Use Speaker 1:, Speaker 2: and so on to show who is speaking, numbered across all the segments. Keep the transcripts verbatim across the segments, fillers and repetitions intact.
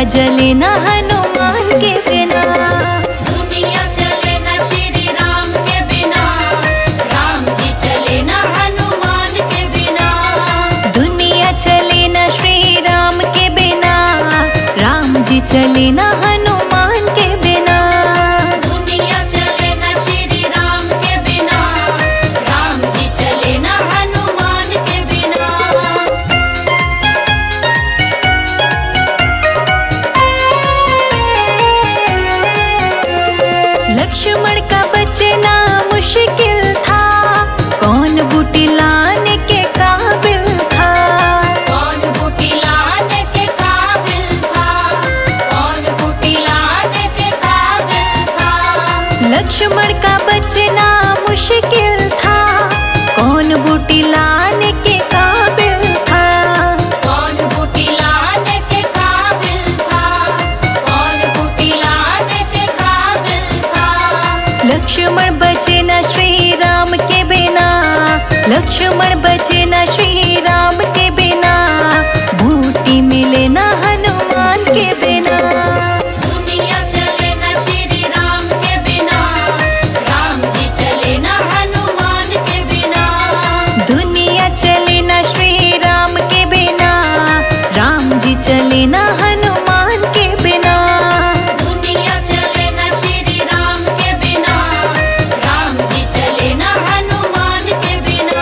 Speaker 1: चले ना हनुमान के बिना।
Speaker 2: दुनिया चले ना श्री राम के बिना, राम जी चले ना हनुमान के बिना।
Speaker 1: दुनिया चले ना श्री राम के बिना, राम जी चले ना हनुमान के बिना।
Speaker 2: दुनिया चले ना श्री राम के बिना, राम जी चले ना हनुमान के बिना।
Speaker 1: लक्ष्मण का बचना मुश्किल था, कौन बूटी लाने के काबिल था।
Speaker 2: कौन बूटी लाने के काबिल था, कौन बूटी लाने के काबिल था।
Speaker 1: लक्ष्मण का बचना मुश्किल था, कौन बूटी लाने के काबिल था।
Speaker 2: कौन बूटी लाने के काबिल था, कौन बूटी लाने के काबिल था।
Speaker 1: लक्ष्मण बचे न श्री राम के बिना, लक्ष्मण बचे न श्री राम के बिना, बूटी मिले न हनुमान के बिना।
Speaker 2: दुनिया चले ना श्री राम के बिना, राम जी चले ना हनुमान के बिना।
Speaker 1: दुनिया चले न श्री राम के बिना, राम जी चले न हनुमान के बिना।
Speaker 2: दुनिया चले ना श्री राम के बिना, राम जी चले ना हनुमान के बिना।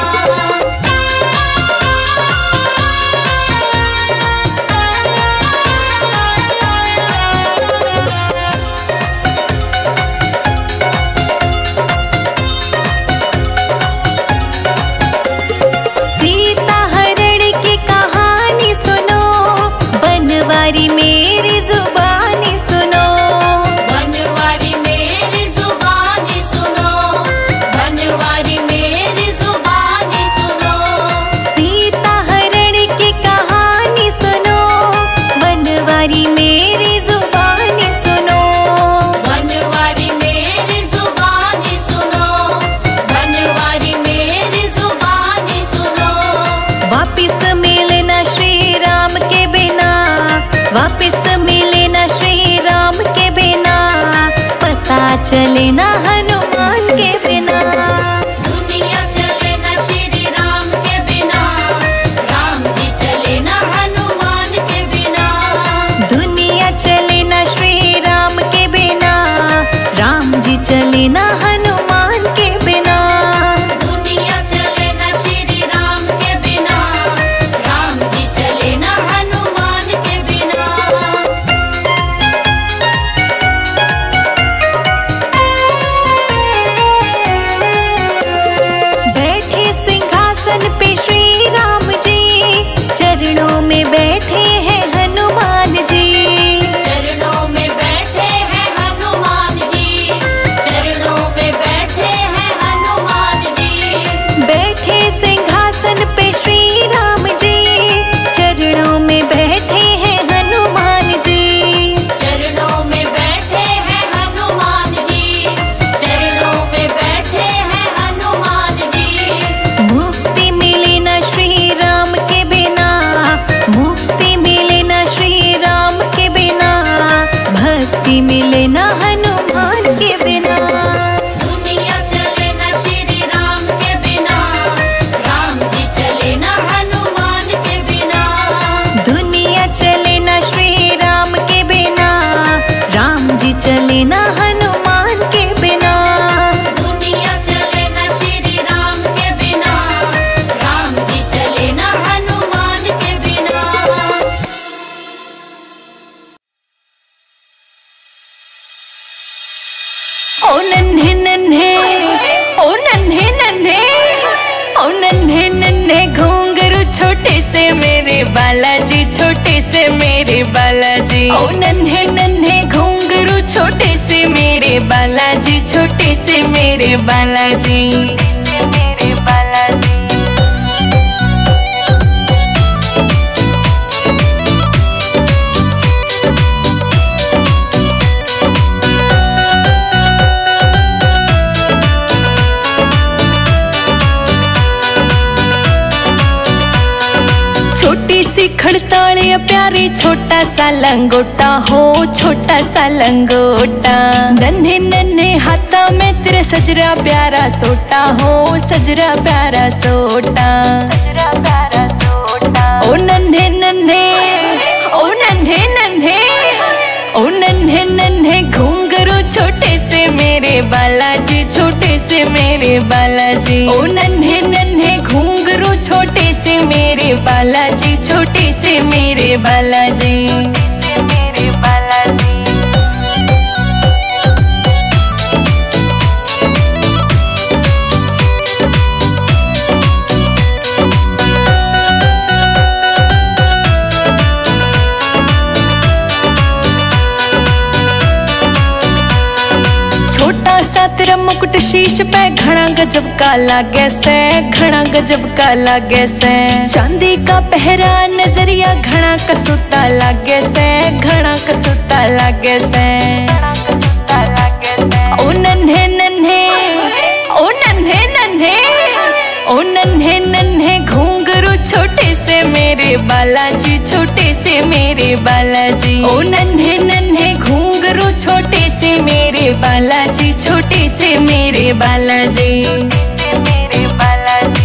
Speaker 1: सीता हरण की कहानी सुनो, बनवारी मेरी जुबानी सुनो।
Speaker 2: बनवारी मेरी जुबानी सुनो, बनवारी मेरी जुबानी सुनो।
Speaker 1: सीता हरण की कहानी सुनो, बनवारी मेरी जुबानी सुनो।
Speaker 2: बनवारी मेरी जुबानी सुनो, बनवारी मेरी जुबानी सुनो।
Speaker 1: वापिस मिले न श्री राम के बिना, वापिस मिले न श्री राम के बिना, पता चले न हनुमान के बिना।
Speaker 2: दुनिया चले ना श्री राम के बिना, राम जी चले ना हनुमान के बिना।
Speaker 1: दुनिया चले न श्री राम के बिना, राम जी चले न हनुमान के बिना।
Speaker 2: दुनिया चले ना श्री राम के बिना, राम जी चले ना हनुमान के बिना।
Speaker 1: बैठे सिंहासन पे श्री राम जी, चरणों में बैठे हैं हनुमान जी।
Speaker 2: चरणों में बैठे हैं हनुमान जी, चरणों में बैठे हैं हनुमान जी।
Speaker 1: बैठे सिंहासन पे श्री राम जी, चरणों में बैठे हैं हनुमान जी।
Speaker 2: चरणों में बैठे हैं हनुमान जी, चरणों में बैठे हैं हनुमान जी।
Speaker 1: मुक्ति मिले न श्री राम के बिना, मुक्ति मिले न श्री राम के बिना, भक्ति मिले न हनुमान के बिना।
Speaker 2: दुनिया चले ना श्री राम के बिना, राम जी चले ना हनुमान के बिना।
Speaker 1: दुनिया चले न श्री राम के बिना, राम जी चले न हनुमान के बिना।
Speaker 2: दुनिया चले ना श्री राम के बिना, राम जी चले ना हनुमान के बिना।
Speaker 1: ओ नन्हे नन्हे, ओ नन्हे नन्हे, ओ नन्हे नन्हे घुंघरू छोटे से मेरे बालाजी, छोटे से मेरे बालाजी। ओ नन्हे नन्हे घुंघरू छोटे से मेरे बालाजी, छोटे से मेरे बालाजी। मेरे बालाजी। छोटी सी खड़तालिया प्यारी छोटा सा लंगोटा हो, छोटा सा लंगोटा। नन्हे नन्हे हाथा में तेरे सजरा प्यारा सोटा हो, सजरा प्यारा सोटा, सजरा प्यारा सोटा। ओ नन्हे नन्हे, ओ नन्हे नन्हे, ओ नन्हे नन्हे घुंघरू छोटे से मेरे बालाजी, छोटे से मेरे बालाजी। ओ नन्हे नन्हे घुंघरू छोटे से मेरे बालाजी, छोटे से मेरे बालाजी, मेरे बालाजी। छोटा सा तेरा मुकुट शीश पे घना गजब का लागे से, घना गजब का लागे से। चांदी का पहरा नजरिया घना कसूता लागे से, घना कसूता लागे से। ओ नन्हे नन्हे, ओ नन्हे नन्हे, ओ नन्हे नन्हे घुंघरू छोटे से मेरे बालाजी, छोटे से मेरे बालाजी। ओ नन्हे नन्हे घुंघरू छोटे से मेरे बालाजी, छोटे से मेरे बालाजी, मेरे बालाजी।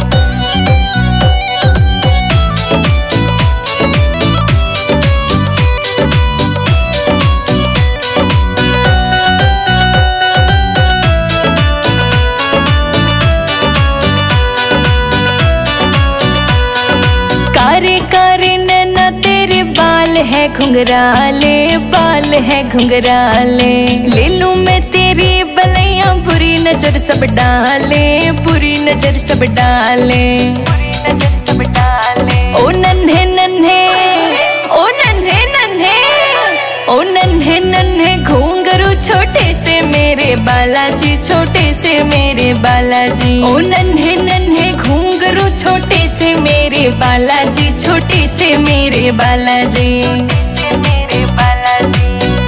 Speaker 1: कारे कारे नैना तेरे बाल है घुंघराले, बाल है घुंघराले। ले लूं मैं तेरी बलैया बुरी नजर सब डाले, बुरी नजर सब डाले, बुरी नजर सब डाले। ओ नन्हे नन्हे, ओ नन्हे नन्हे, ओ नन्हे नन्हे घुंघरू छोटे से मेरे बालाजी, छोटे से मेरे बालाजी। ओ नन्हे नन्हे घुंघरू छोटे से मेरे बालाजी, छोटे से मेरे बालाजी, मेरे बालाजी।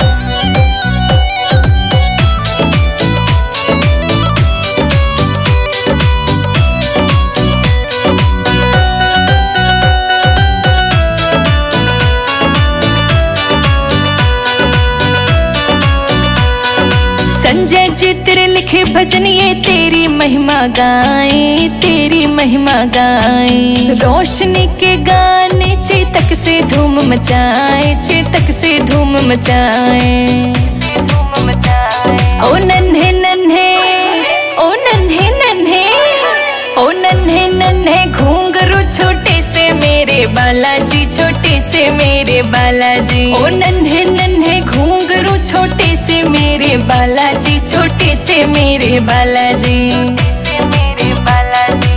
Speaker 1: संजय जी तेरे लिखे भजन ये तेरी महिमा गाए, तेरी महिमा गाए। रोशनी के गाने चेतक से धूम मचाए, चेतक से धूम मचाए, धूम मचाए। ओ नन्हे नन्हे, ओ नन्हे नन्हे, ओ नन्हे नन्हे घुंघरू छोटे से मेरे बालाजी, छोटे से मेरे बालाजी। ओ नन्हे नन्हे घुंघरू छोटे से मेरे बालाजी, छोटे से मेरे बालाजी, मेरे बालाजी।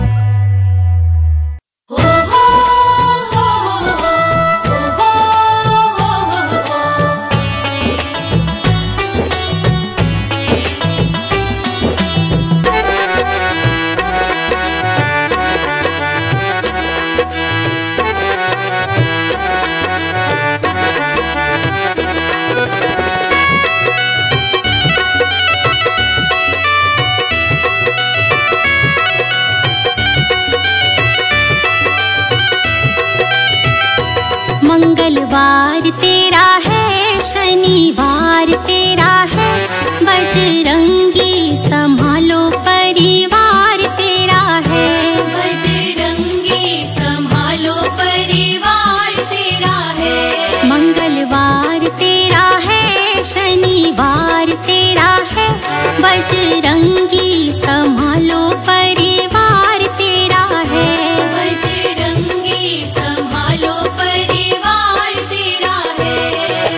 Speaker 3: मंगलवार तेरा है, शनिवार तेरा है, बजरंगी संभालो परिवार तेरा है। बजरंगी संभालो परिवार तेरा है। मंगलवार तेरा है, शनिवार तेरा है, बजरंगी संभालो परिवार तेरा है। बजरंगी संभालो परिवार तेरा है।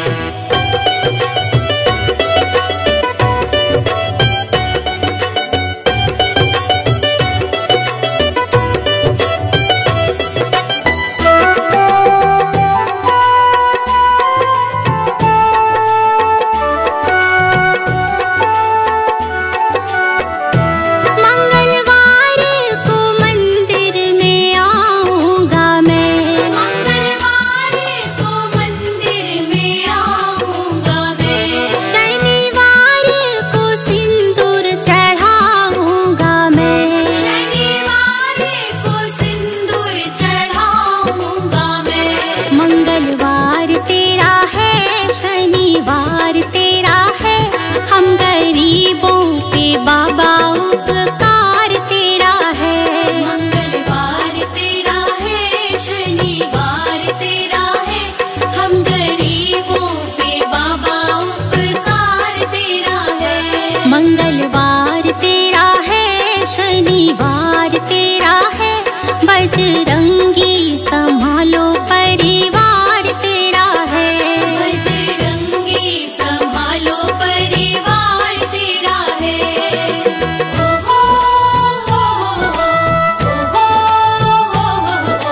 Speaker 3: शनिवार तेरा है, बजरंगी संभालो परिवार तेरा है।
Speaker 1: बजरंगी संभालो परिवार तेरा है। ओ हो हो हो ओ हो हो हो।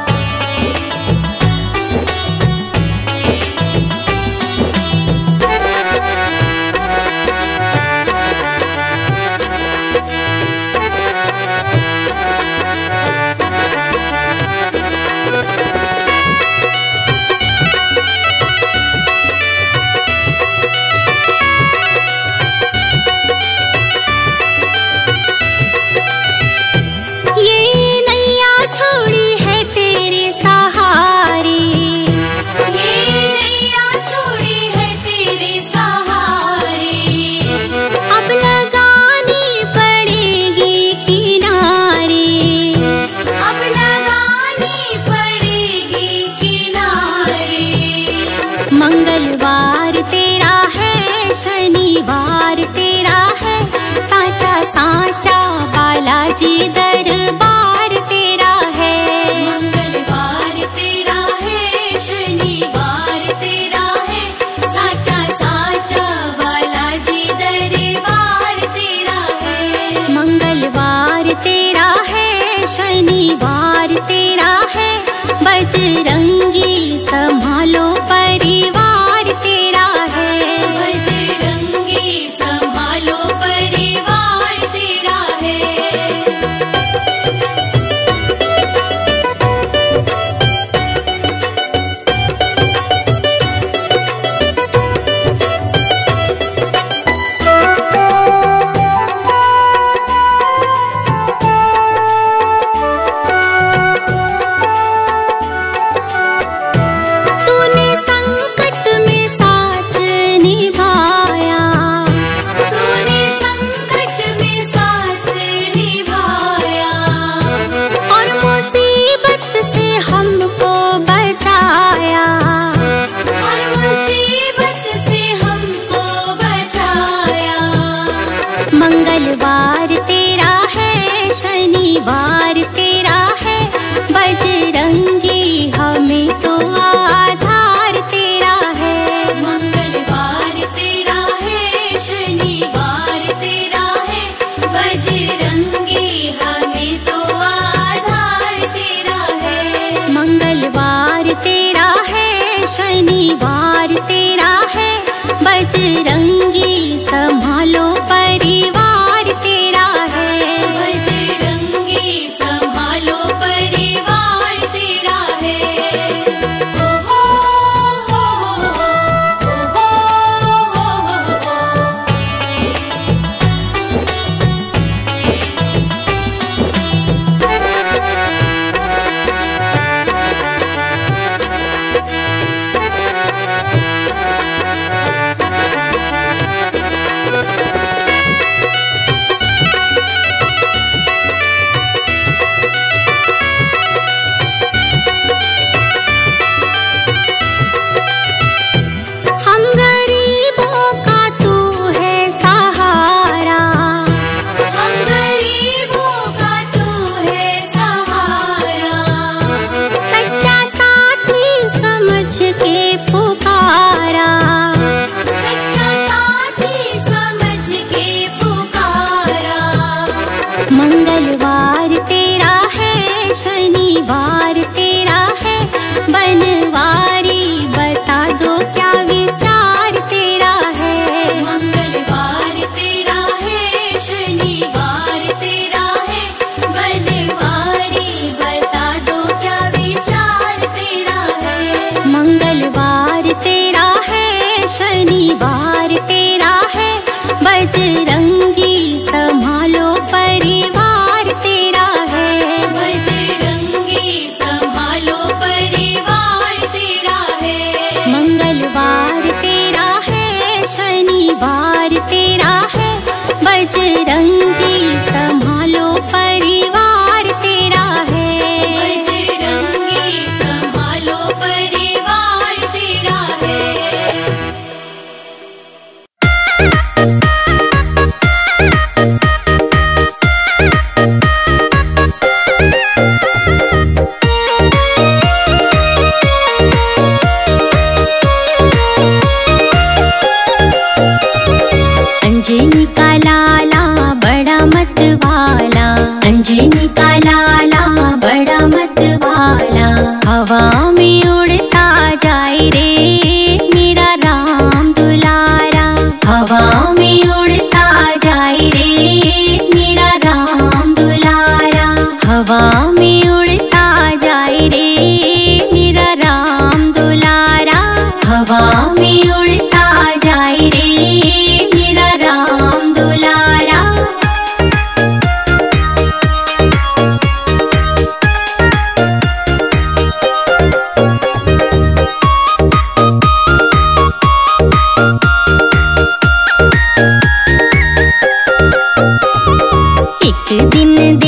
Speaker 3: ये नैया छोड़ी है तेरे सहारे,
Speaker 1: ये नैया छोड़ी है तेरे सहारे।
Speaker 3: अब लगानी पड़ेगी किनारे।
Speaker 1: अब लगानी पड़ेगी किनारे।
Speaker 3: मंगलवार तेरा है, शनिवार तेरा है, साचा साचा बालाजी दरबार तेरा है।
Speaker 1: मंगलवार तेरा है, शनिवार तेरा है, साचा साचा बालाजी दरबार तेरा है।
Speaker 3: मंगलवार तेरा है, शनिवार तेरा है, बजरंगी संभालो परिवार तेरा है।
Speaker 1: बजरंगी संभालो परिवार तेरा है।
Speaker 3: तूने संकट में साथ निभाया,
Speaker 1: तूने संकट में साथ निभाया।
Speaker 3: और मुसीबत से हमको बचाया।
Speaker 1: और मुसीबत से हमको बचाया।
Speaker 3: मंगलवार तेरा है, शनिवार तेरा है, बजरंगी हमें तो आधार तेरा है।
Speaker 1: मंगलवार तेरा है, शनिवार तेरा है, बजरंगी हमें तो आधार तेरा है।
Speaker 3: मंगलवार तेरा है, शनिवार तेरा है, बजरंगी संभालो परिवार तेरा है।
Speaker 1: बजरंगी संभालो परिवार तेरा है। ओ हो हो हो ओ हो हो हो।
Speaker 3: मंगलवार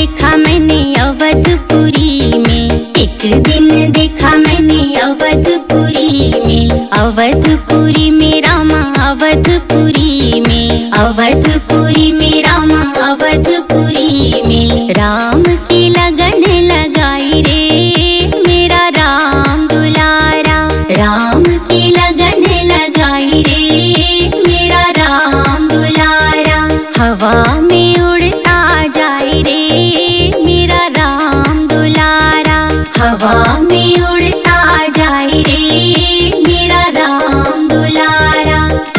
Speaker 3: देखा मैंने अवधपुरी में, एक दिन देखा मैंने अवधपुरी में। अवधपुरी में रामा अवधपुरी में, अवधपुरी में रामा अवधपुरी में। राम की लगन लगाई रे मेरा राम दुलारा, राम की लगन लगाई रे मेरा राम दुलारा। हवा में उड़ता जाए रे मेरा राम दुलारा, हवा में उड़ता जाए रे मेरा राम दुलारा।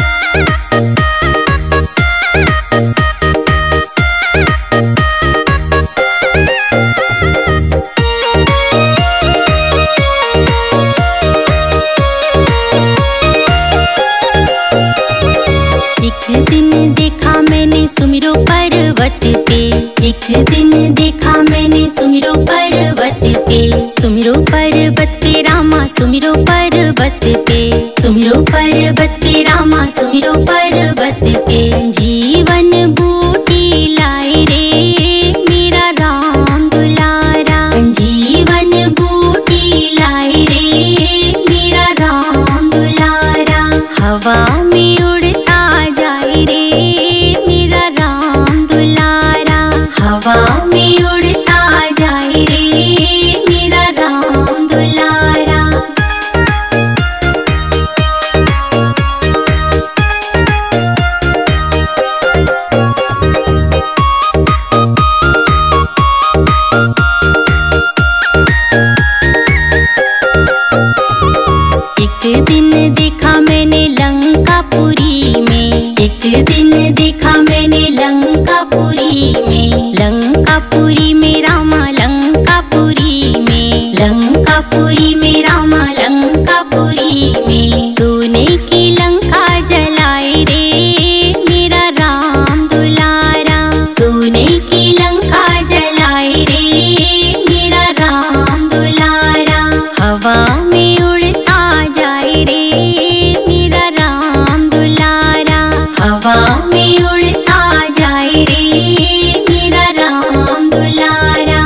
Speaker 3: एक दिन देखा मैंने सुमिरो पर्वत पे, एक दिन देखा मैंने सुमिरो पर्वत पे। सुमिरो पर्वत पे रामा सुमिरो पर्वत पे, सुमिरो पर्वत पे रामा सुमिरो पर्वत पे। संजीवन बूटी लाए रे मेरा राम दुलारा, संजीवन बूटी लाए रे मेरा राम दुलारा। हवा में उड़ता जाए रे मेरा राम दुलारा, हवा में उड़ता जाए रे मेरा राम दुलारा। एक दिन देखा मैंने लंकापुरी में, एक दिन देखा मैंने लंकापुरी में। लंकापुरी में रामा लंकापुरी में, लंकापुरी में रामा लंकापुरी में। सोने की लंका जलाए रे मेरा राम दुलारा, सोने की लंका जलाए रे मेरा राम दुलारा। हवा में उड़ता जाए रे मेरा राम दुलारा, हवा में उड़ता जाए रे मेरा राम दुलारा।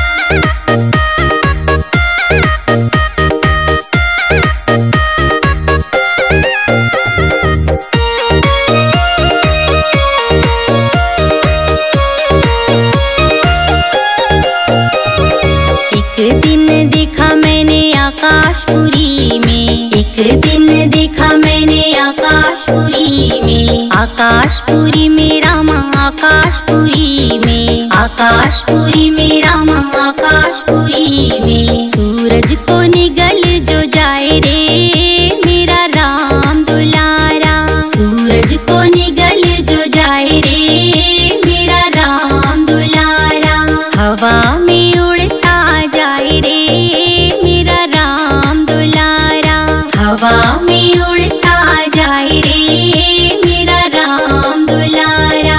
Speaker 3: एक दिन देखा मैंने आकाशपुरी में, एक दिन देखा मैंने आकाशपुरी में। आकाशपुरी में रामा आकाशपुरी में, आकाशपुरी में रामा आकाशपुरी में। सूरज को निगल जो जाए रे मेरा राम दुलारा, सूरज को निगल जो जाए रे मेरा राम दुलारा। हवा में उड़ता जाए रे मेरा राम दुलारा, हवा में उड़ता जाए रे मेरा राम दुलारा।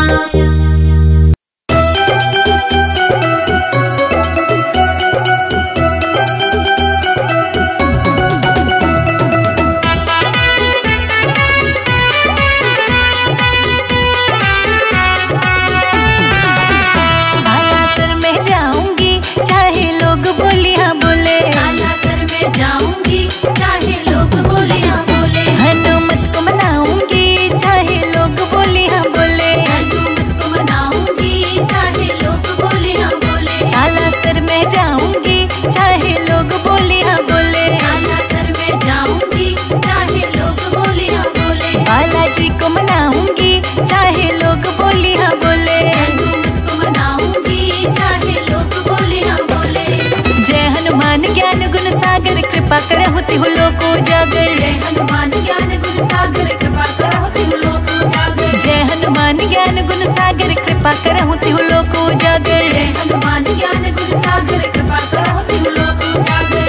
Speaker 1: सालासर में जाऊंगी चाहे लोग बोली हाँ बोले,
Speaker 2: सालासर में जाऊंगी चाहे लोग बोले हाँ बोले।
Speaker 1: हनुमत को मनाऊंगी चाहे लोग बोली हाँ बोले,
Speaker 2: हनुमत को मनाऊंगी चाहे लोग बोले हाँ बोले।
Speaker 1: सालासर में जाऊंगी चाहे लोग बोली हाँ बोले,
Speaker 2: सालासर में जाऊंगी चाहे लोग बोले हाँ बोले।
Speaker 1: बालाजी को मनाऊंगी चाहे लोग बोली हाँ बोले,
Speaker 2: हनुमत को मनाऊंगी चाहे लोग बोले हाँ बोले।
Speaker 1: जय हनुमान ज्ञान गुण सागर कृपा करे होती हूँ लोको जागर,
Speaker 2: जय हनुमान ज्ञान गुण सागर कृपा कर होती हूँ लोक उजागर।
Speaker 1: जय हनुमान ज्ञान गुण सागर कृपा करे होती हूँ लोको जागर।
Speaker 2: जय हनुमान ज्ञान गुण सागर कृपा कर होती हूँ लोक उजागर।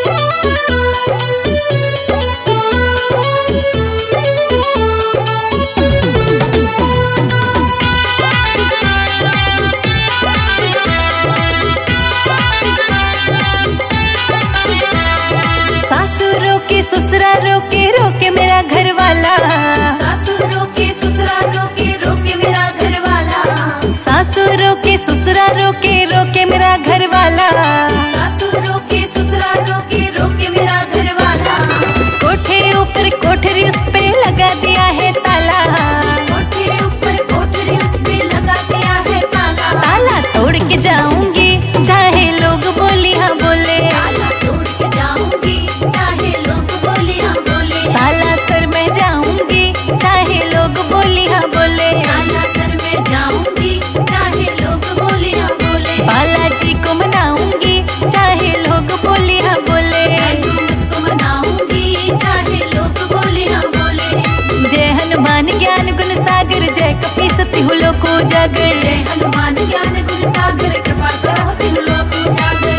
Speaker 1: ससुरा रोके रोके मेरा घर वाला,
Speaker 2: सासू रोके ससुरा रोके रोके मेरा घर वाला।
Speaker 1: सासू रोके ससुरा रोके रोके उजागर।
Speaker 2: जय हनुमान ज्ञान गुण सागर कृपा करो तीनों लोक उजागर।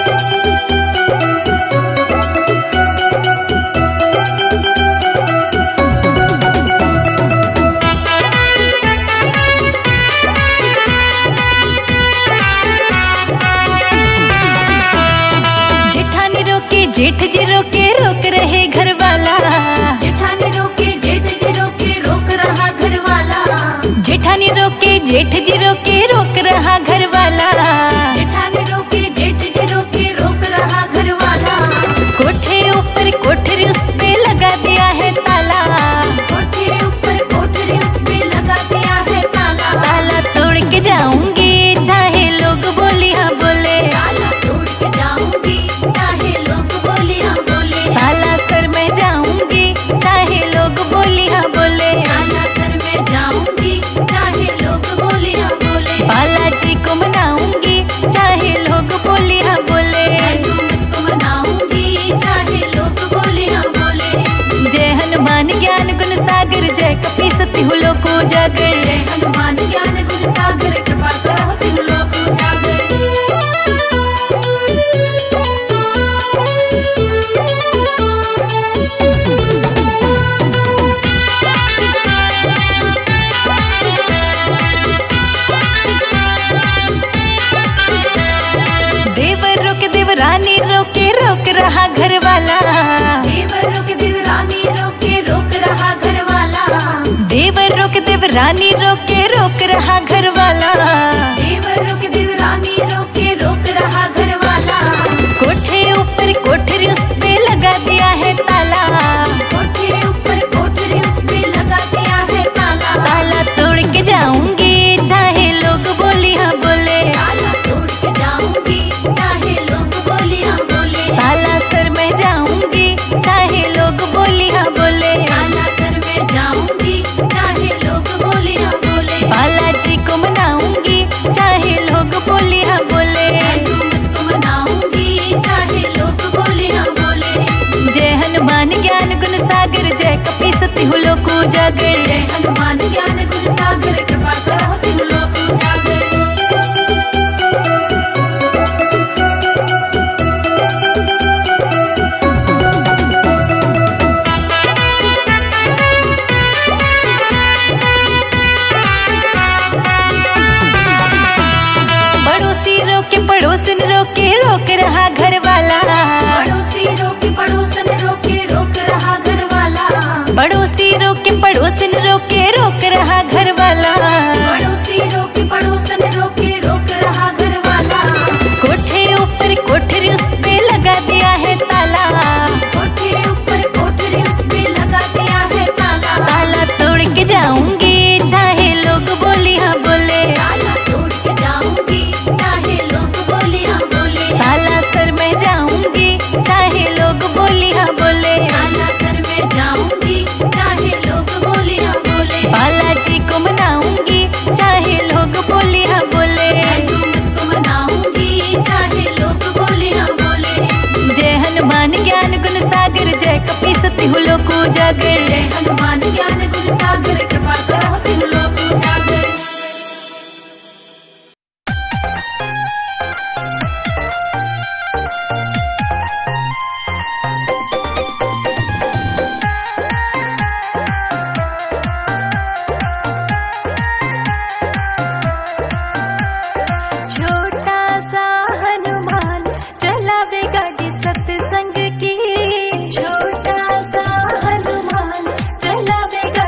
Speaker 1: जेठानी रोके जेठ जी रोके रोक रहे घर वाला।
Speaker 2: जेठानी रोके जेठ जी रोके रोक रहा घर वाला।
Speaker 1: जेठानी रोके जेठ जी रोके रोक रहा घर वाला।
Speaker 2: जेठानी रोके जेठ जी रोके रोक रहा घर वाला।
Speaker 1: कोठे ऊपर कोठरी उस पे लगा दिया है ताला।
Speaker 2: कोठे ऊपर कोठरी उस पे लगा दिया है ताला।
Speaker 1: ताला तोड़ के जाऊंगी चाहे लोग बोली हाँ बोले।
Speaker 2: ताला तोड़ के जाऊंगी चाहे लोग बोली हाँ बोले।
Speaker 1: ताला सर में जाऊंगी चाहे लोग बोली हाँ बोले।
Speaker 2: ताला सर में जाऊंगी चाहे लोग बोली हाँ बोले।
Speaker 1: बालाजी को मनाऊंगी चाहे लोग बोली हाँ बोले।
Speaker 2: तुमको मनाऊंगी चाहे लोग बोली हाँ बोले।
Speaker 1: जय हनुमान ज्ञान गुण सागर जय कपी सती हूँ लोक उजागर।
Speaker 2: जय हनुमान ज्ञान गुण सागर कृपा करो तीनों लोक उजागर।
Speaker 1: देवर रोके देवरानी रोके रोक रहा घर वाला।
Speaker 2: देवर रोके देवरानी रोके रोक रहा घर वाला।
Speaker 1: देवर रोके देवरानी रोके रोक रहा घर वाला।
Speaker 2: देवर रोके देवरानी रोके रोक रहा घर वाला।
Speaker 1: कोठे ऊपर कोठरी उस पे लगा दिया है ताला।
Speaker 2: कोठे ऊपर कोठरी उस पे लगा दिया है ताला।
Speaker 1: ताला तोड़ के जाऊंगी चाहे लोग बोली हाँ बोले।
Speaker 2: ताला तोड़ के जाऊंगी चाहे लोग बोली हाँ बोले।
Speaker 1: ताला सर में जाऊंगी चाहे लोग बोली हाँ बोले।
Speaker 2: ताला सर में जाऊंगी चाहे लोग बोली हाँ बोले।
Speaker 1: बालाजी को मनाऊंगी चाहे लोग बोली हाँ बोले।
Speaker 2: तुमको मनाऊंगी चाहे लोग बोली हाँ बोले।
Speaker 1: जय हनुमान ज्ञान गुण सागर जय कपी सती हूँ लोक उजागर।
Speaker 2: जय हनुमान ज्ञान गुण सागर कृपा करो तीनों लोक उजागर।
Speaker 1: पड़ोसी रोके पड़ोसन रोके रोक रहा घर वाला।
Speaker 2: पड़ोसी रोके पड़ोसन रोके रोक रहा घर वाला।
Speaker 1: पड़ोसी रोके पड़ोसन रोके रोक रहा घर वाला।
Speaker 2: पड़ोसी रोके पड़ोसन रोके रोक रहा घर वाला।
Speaker 1: कोठे ऊपर कोठरी उस पे लगा दिया है ताला।
Speaker 2: कोठे ऊपर कोठरी उस पे लगा दिया है ताला।
Speaker 1: ताला तोड़ के जाऊंगी चाहे लोग बोली हाँ बोले।
Speaker 2: ताला तोड़ के जाऊंगी चाहे लोग बोली हाँ बोले।
Speaker 1: ताला सर में जाऊंगी चाहे लोग बोली हाँ बोले।
Speaker 2: ताला सर में जाऊंगी चाहे लोग बोली हाँ बोले।
Speaker 1: बालाजी को मनाऊंगी चाहे लोग बोली हाँ बोले।
Speaker 2: तुमको मनाऊंगी चाहे लोग बोली हाँ बोले।
Speaker 1: जय हनुमान ज्ञान गुण सागर जय कपी सती हूँ लोक उजागर।
Speaker 2: जय हनुमान ज्ञान गुण सागर कृपा करो तीनों लोक उजागर।
Speaker 1: छोटा सा हनुमान चलावे गाड़ी सत्संग की। छोटा सा हनुमान चलावे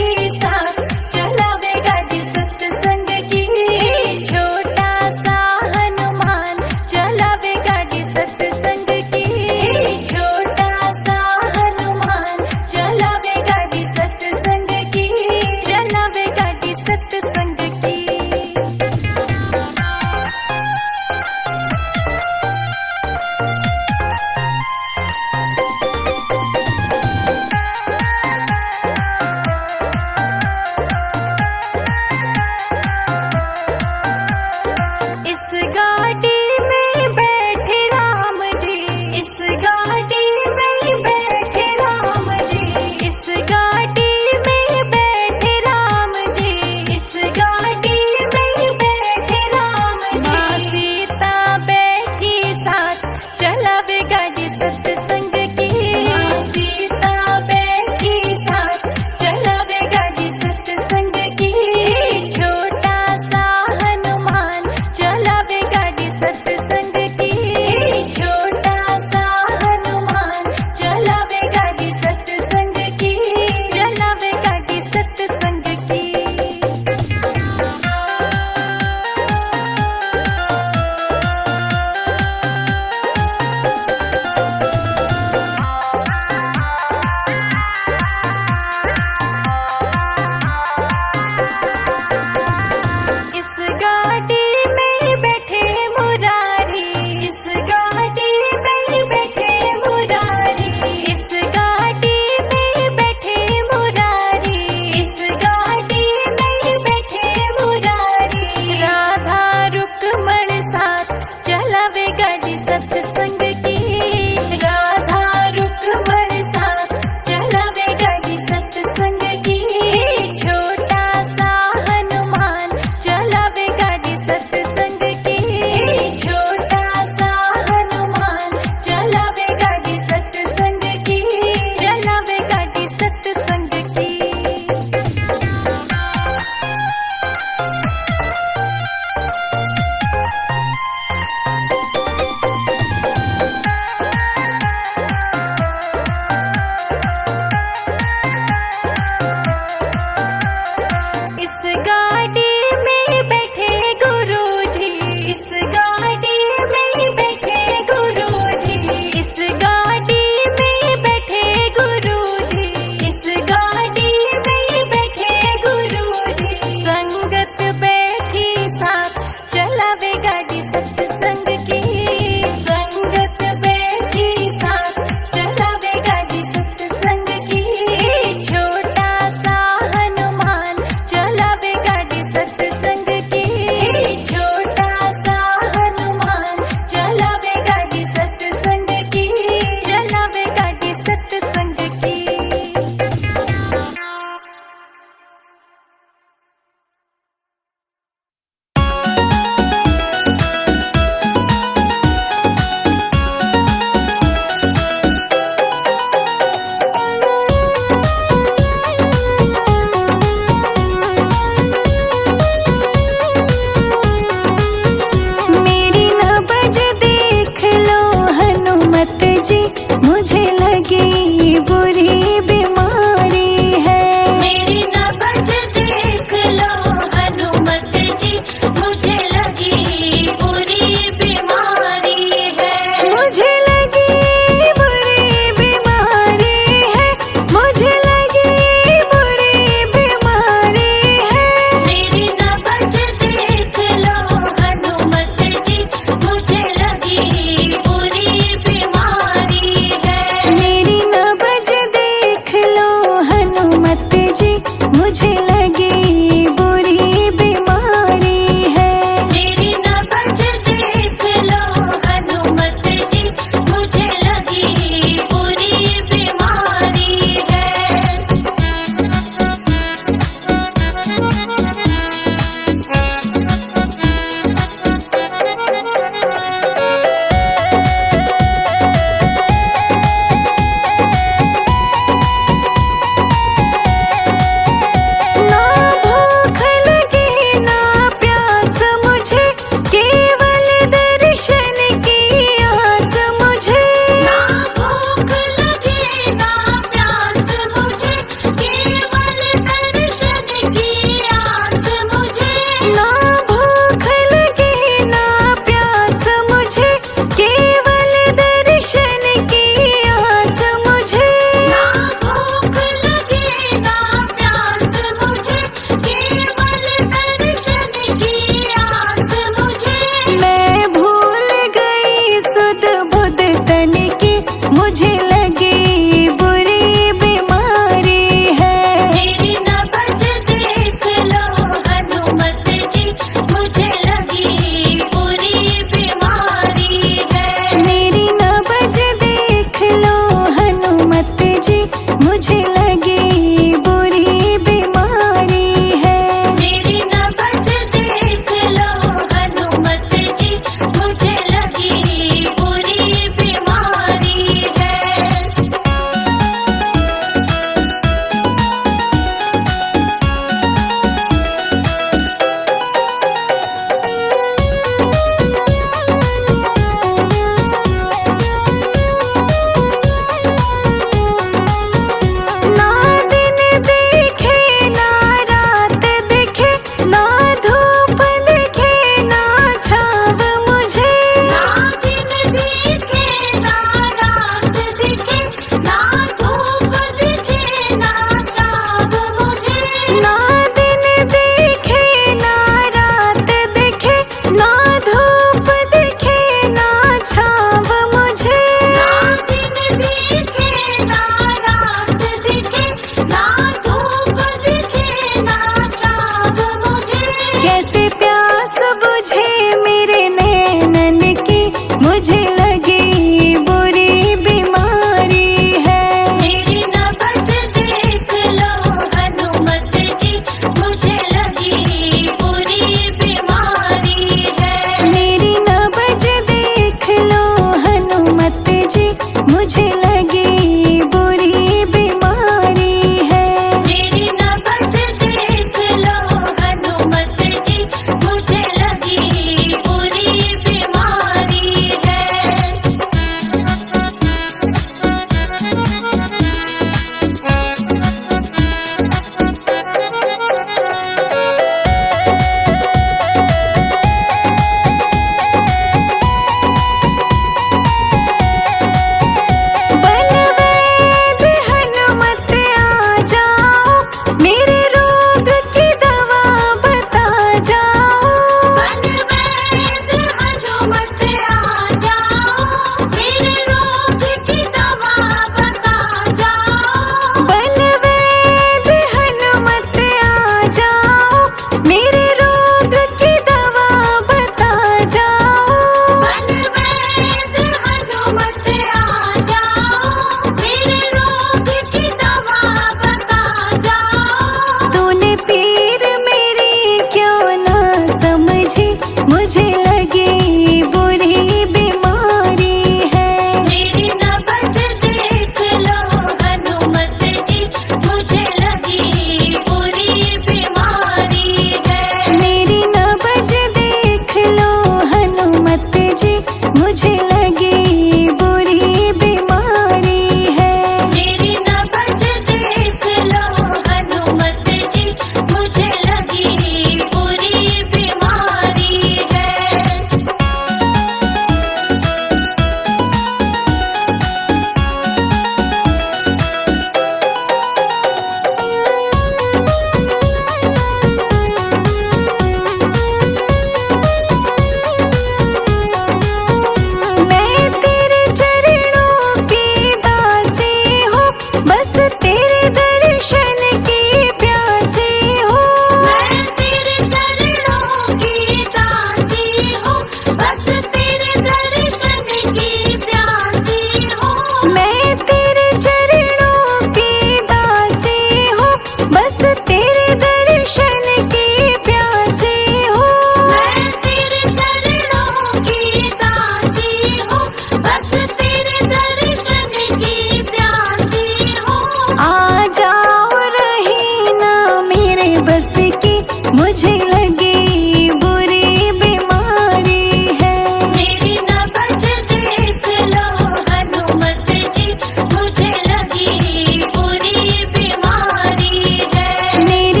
Speaker 1: तेरे दर्शन की प्यासी हूँ,
Speaker 2: मैं तेरे चरणों की दासी हूँ, बस तेरे दर्शन की प्यासी हूँ।
Speaker 1: आ जाओ रही ना मेरे बस की, मुझे लगी बुरी बीमारी है।
Speaker 2: मेरी नबज देख लो हनुमत जी, मुझे लगी बुरी बीमारी है।
Speaker 1: मेरी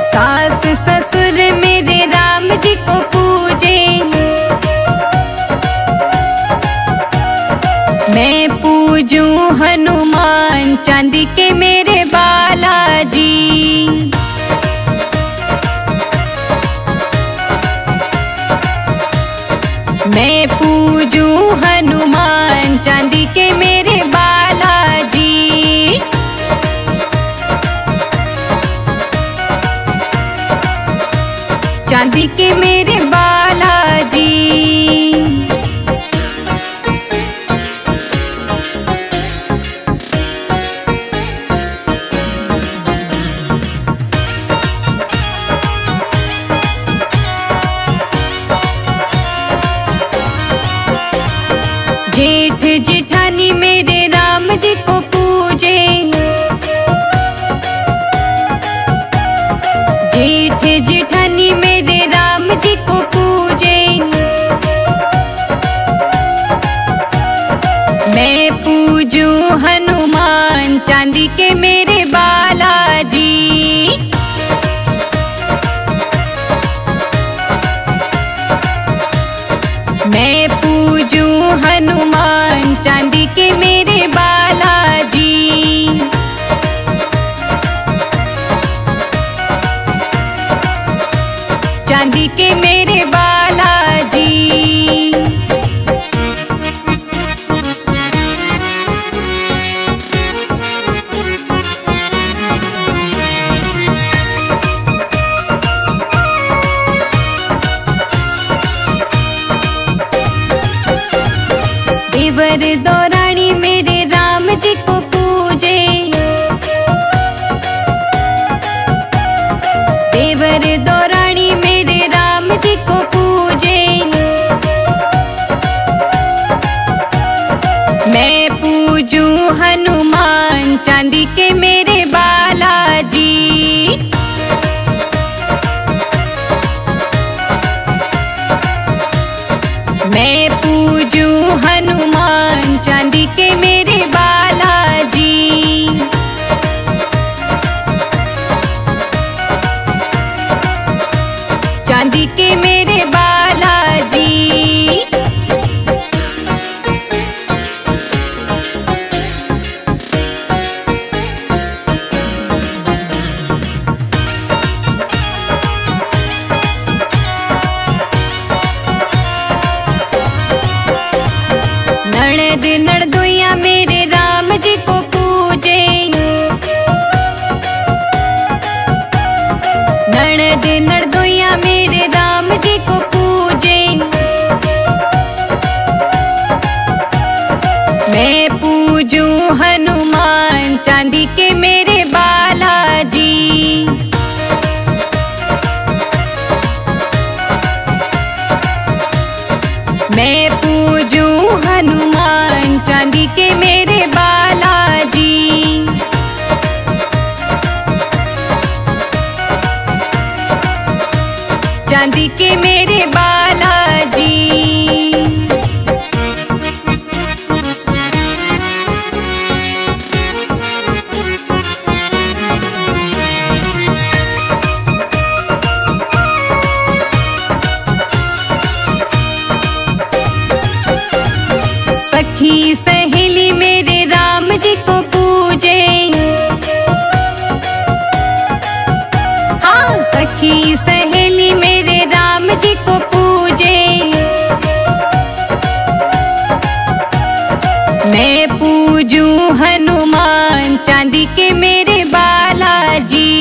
Speaker 1: सास ससुर मेरे राम जी को पूजे, मैं पूजूं हनुमान चांदी के मेरे बालाजी। मैं पूजूं हनुमान चांदी के मेरे बालाजी। चांदी के मेरे बालाजी। जेठ जेठानी मेरे राम जी को पूजे, जेठ जेठानी मेरे राम जी को पूजे, मैं पूजूं हनुमान चांदी के मेरे बालाजी। मैं पूजूं हनुमान चांदी के मेरे बालाजी। चांदी के मेरे बालाजी। देवर दौरानी मेरे राम जी को पूजे, देवर दौरानी मेरे राम जी को पूजे, मैं पूजूं हनुमान चांदी के मेरे बालाजी। मैं पूजूं हनुमान चांदी के मेरे बालाजी। चांदी के मेरे बालाजी। ननद ननदोइया मेरे राम जी को पूजे, ननद ननदोइया मेरे राम जी को पूजे, मैं पूजूं हनुमान चांदी के मेरे बालाजी। मैं पूजूं हनुमान चांदी के मेरे बालाजी। चांदी के मेरे बालाजी। सखी सहेली मेरे राम जी को पूजे, हाँ सखी सहेली मेरे राम जी को पूजे, मैं पूजूं हनुमान चांदी के मेरे बालाजी।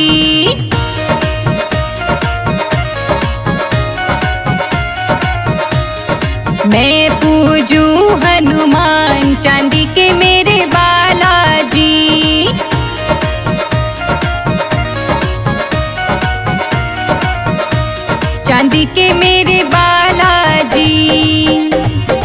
Speaker 1: मैं पूजूं हनुमान चांदी के मेरे बालाजी। चांदी के मेरे बालाजी।